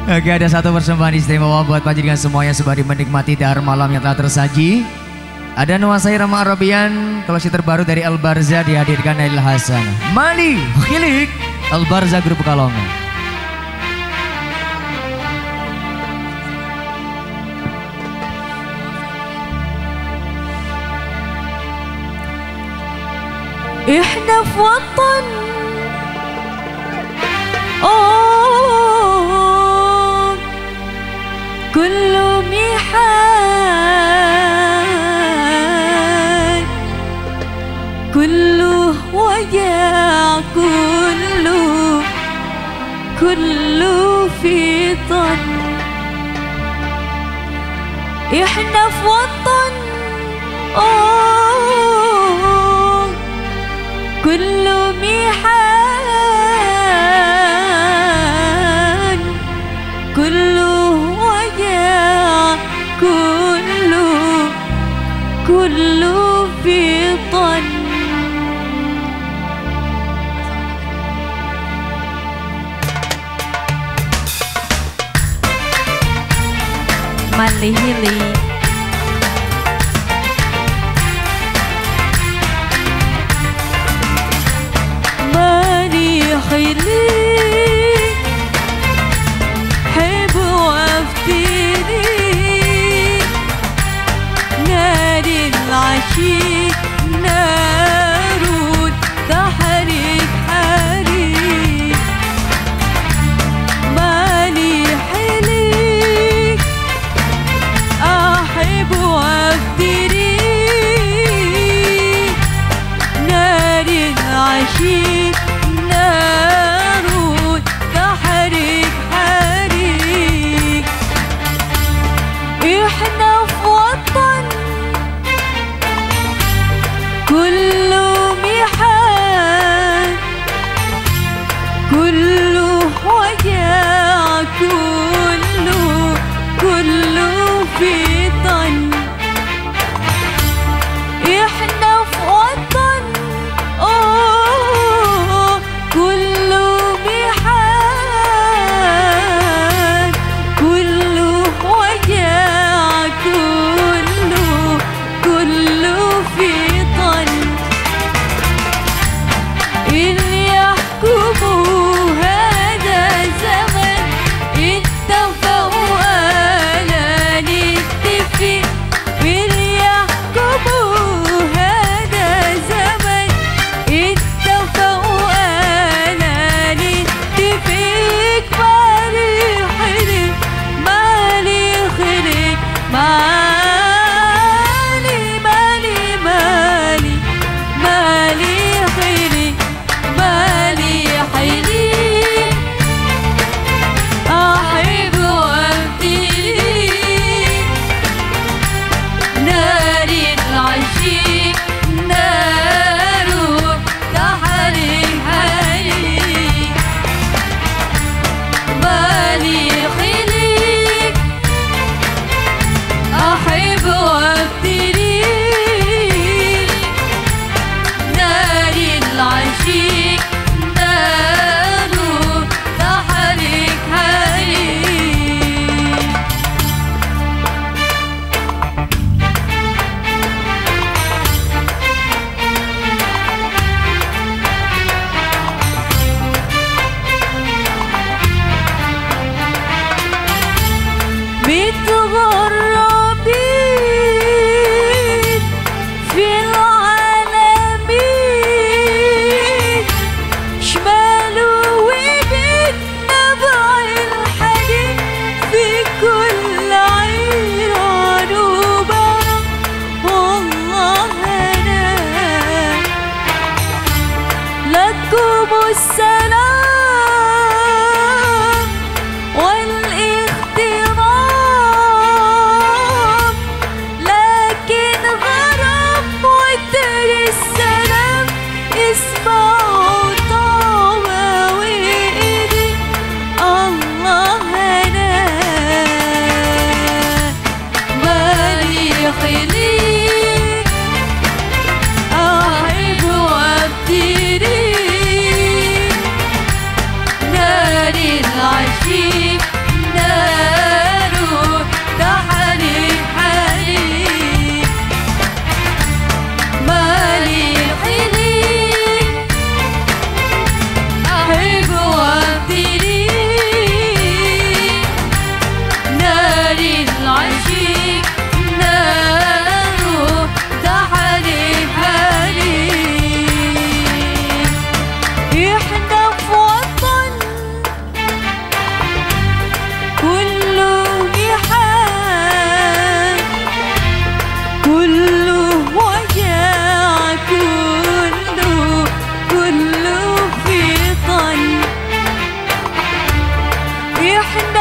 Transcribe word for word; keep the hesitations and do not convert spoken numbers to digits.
Oke, ada satu persembahan istimewa buat panjenengan semuanya sebari menikmati dahar malam yang telah tersaji. Ada nuansai Rama Arabian, kolleksi terbaru dari Al Barza dihadirkan Nail Hasan. Mali Khilik Al Barza Grup Pekalongan. احنا في وطن اوه كله ميحان كله وجع كله كله في طن احنا في وطن اوه كله ميحان كله وجع كله كله في طن Mali Khilik. خيلي حب وافتني نار العشيق نار تحرق حريق مالي حيلي أحب وافتني نار العشيق كله ميحان كله وجع كله كله في طن احنا في وطن اوه كله ميحان كله وجع كله كله في اللي يحكموا هذا الزمن اتفقوا أنا نتفق اللي يحكموا هذا الزمن اتفقوا أنا نتفق مالي خلق مالي خلق مالي مالي مالي مالي خلق مالي حيلي أحب وأبتلي نار العشيق نار تحرق حريق مالي خلق أحب وأبتلي نار العشيق يحن